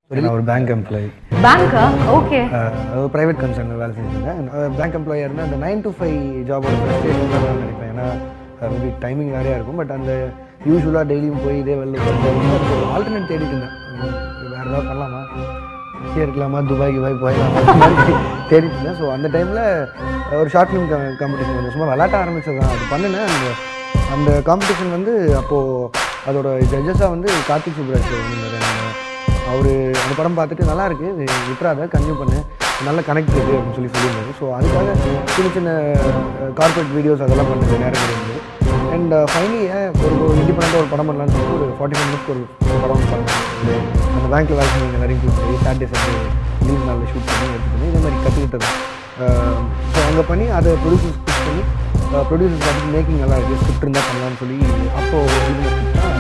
நான் ஒரு bank employee. பேங்கா? ஓகே. ப்ரைவேட் கன்சர்னில் வேலை செஞ்சுருந்தேன். பேங்க் எம்ப்ளாயாக இருந்தால் அந்த 9 to 5 ஜாபோட ஃப்ரஸ்ட்ரேஷன் தான் நான் நினைப்பேன். ஏன்னா மேபி டைமிங் நிறையா இருக்கும். பட் அந்த யூஸ்வலாக டெய்லியும் போய் இதே வெளில ஒரு ஆல்டர்னேட் தேடிட்டு இருந்தேன். வேறு ஏதாவது பண்ணலாமா, இங்கே இருக்கலாமா, துபாய்க்கு போயிடலாமா, அந்த மாதிரி தேடிட்டு இருந்தேன். ஸோ அந்த டைமில் ஒரு ஷார்ட் ஃபிலிம் காம்படிஷன் வந்து சும்மா விளாட்ட ஆரம்பிச்சது தான். அது பண்ணினேன். அந்த காம்படிஷன் வந்து அப்போது அதோட ஜட்ஜஸாக வந்து கார்த்திக் சுப்ராஜ் இருந்தார். அவர் அந்த படம் பார்த்துட்டு நல்லா இருக்குது, விட்றாத கன்டினியூ பண்ணு, நல்ல கனெக்ட் இருக்குது அப்படின்னு சொல்லியிருந்தாரு. ஸோ அதுக்காக சின்ன சின்ன கார்பரேட் வீடியோஸ் அதெல்லாம் பண்ணுறது நேரம் கிடையாது. அண்ட் ஃபைனலி ஒரு இண்டிபெண்டாக ஒரு படம் பண்ணலான்னு சொல்லிட்டு ஒரு 45 மினிட்ஸ்க்கு ஒரு படம் பண்ணேன். அந்த பேங்க்கில் வேலை செஞ்சு எல்லாரையும் கூப்பிட்டு சாட்டர்டே சண்டே லீவ் நாளில் ஷூட் பண்ணி எடுத்து பண்ணி இதே மாதிரி கற்றுக்கிட்டது. ஸோ அங்கே பண்ணி அதை ப்ரொடியூசர்ஸ் பண்ணி ப்ரொடியூசர்ஸ் பார்த்துட்டு மேக்கிங் நல்லா இருக்குது, ஸ்கிரிப்ட் இருந்தால் பண்ணலான்னு சொல்லி அப்போது